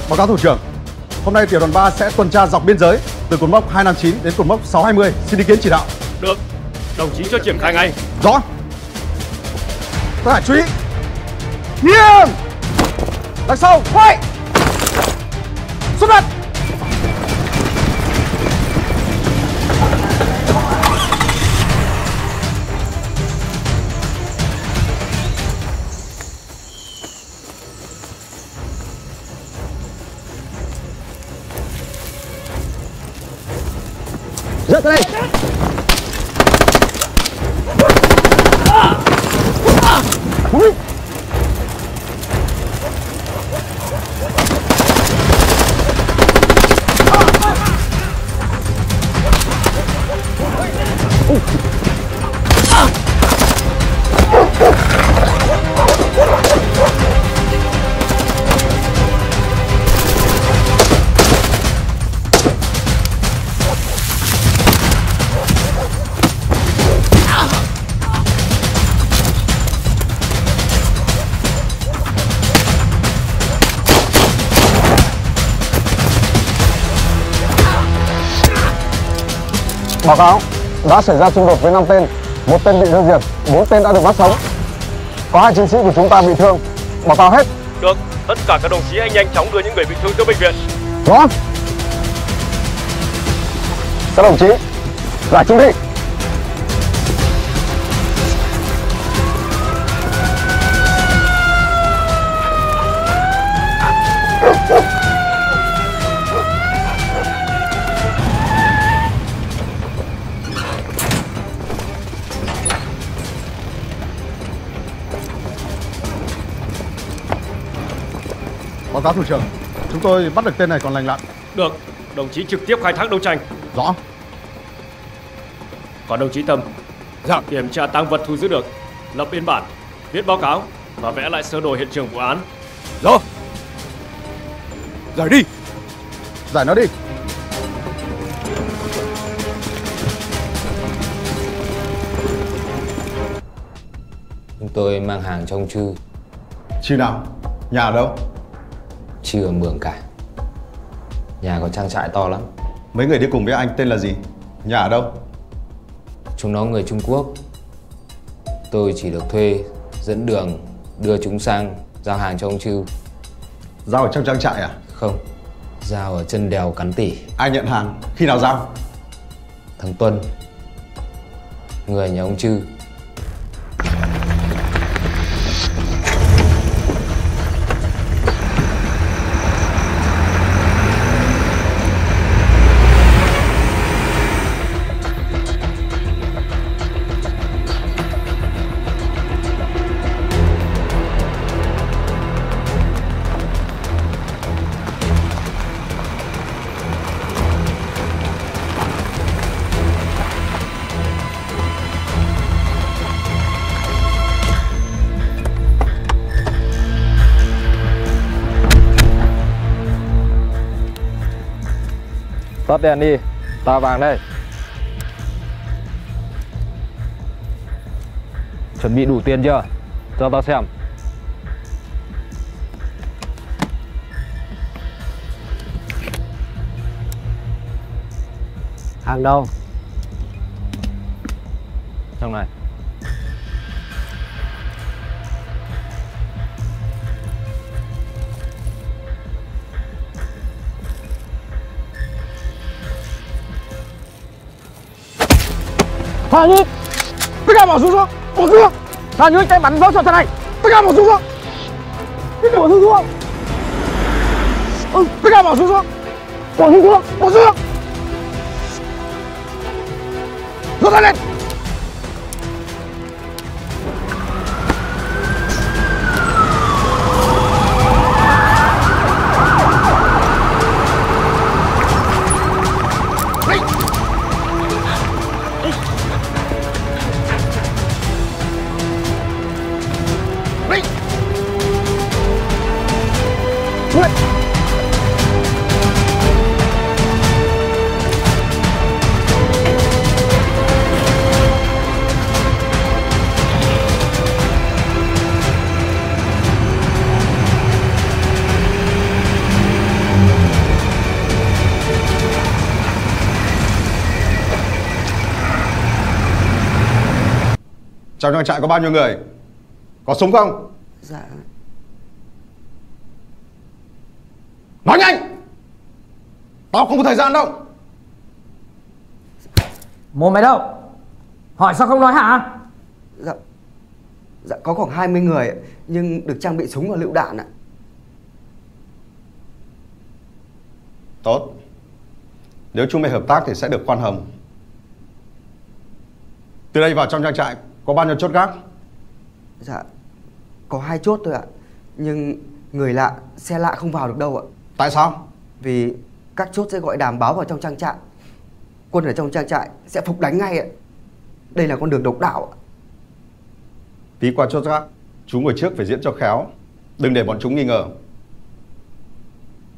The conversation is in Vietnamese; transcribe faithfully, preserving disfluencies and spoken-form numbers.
Báo cáo thủ trưởng, hôm nay tiểu đoàn ba sẽ tuần tra dọc biên giới từ cột mốc hai năm chín đến cột mốc sáu hai mươi. Xin ý kiến chỉ đạo. Được, đồng chí cho triển khai ngay. Rõ. Tất cả chú ý. Nghiêng. Đằng sau, quay. Xuất phát. Dựa tới đây. Ui. Báo cáo, đã xảy ra xung đột với năm tên, một tên bị tiêu diệt, bốn tên đã được bắt sống. Có hai chiến sĩ của chúng ta bị thương. Báo cáo hết. Được, tất cả các đồng chí hãy nhanh chóng đưa những người bị thương tới bệnh viện. Rõ. Các đồng chí, lại chuẩn bị. Báo cáo thủ trưởng, chúng tôi bắt được tên này còn lành lặn. Được, đồng chí trực tiếp khai thác đấu tranh. Rõ. Còn đồng chí Tâm, dạ, kiểm tra tang vật thu giữ được, lập biên bản, viết báo cáo và vẽ lại sơ đồ hiện trường vụ án. Rõ. Giải đi. Giải nó đi. Chúng tôi mang hàng cho ông Chư. Chư nào? Nhà ở đâu? Chư ở Mường Cả. Nhà có trang trại to lắm. Mấy người đi cùng với anh tên là gì? Nhà ở đâu? Chúng nó người Trung Quốc. Tôi chỉ được thuê dẫn đường đưa chúng sang giao hàng cho ông Chư. Giao ở trong trang trại à? Không, giao ở chân đèo Cắn Tỉ. Ai nhận hàng? Khi nào giao? Thằng Tuân, người nhà ông Chư. Tắt đèn đi, ta vàng đây. Chuẩn bị đủ tiền chưa? Cho tao xem. Hàng đâu? Trong này. Thả nhị, tất cả bỏ súng xuống, bỏ súng xuống. Thả nhị tay bắn vỡ sọt thằng này, tất cả bỏ súng xuống, tất cả bỏ súng xuống. Ừ, tất cả bỏ súng xuống, bỏ súng xuống, bỏ súng xuống. Rút ra lên. Trong trang trại có bao nhiêu người? Có súng không? Dạ. Nói nhanh! Tao không có thời gian đâu. Mồm mày đâu? Hỏi sao không nói hả? Dạ. Dạ có khoảng hai mươi người nhưng được trang bị súng và lựu đạn ạ. Tốt. Nếu chúng mày hợp tác thì sẽ được khoan hồng. Từ đây vào trong trang trại có bao nhiêu chốt gác? Dạ có hai chốt thôi ạ. Nhưng người lạ, xe lạ không vào được đâu ạ. Tại sao? Vì các chốt sẽ gọi đàm báo vào trong trang trại. Quân ở trong trang trại sẽ phục đánh ngay ạ. Đây là con đường độc đạo ạ. Tí qua chốt gác, chú ngồi trước phải diễn cho khéo. Đừng để bọn chúng nghi ngờ.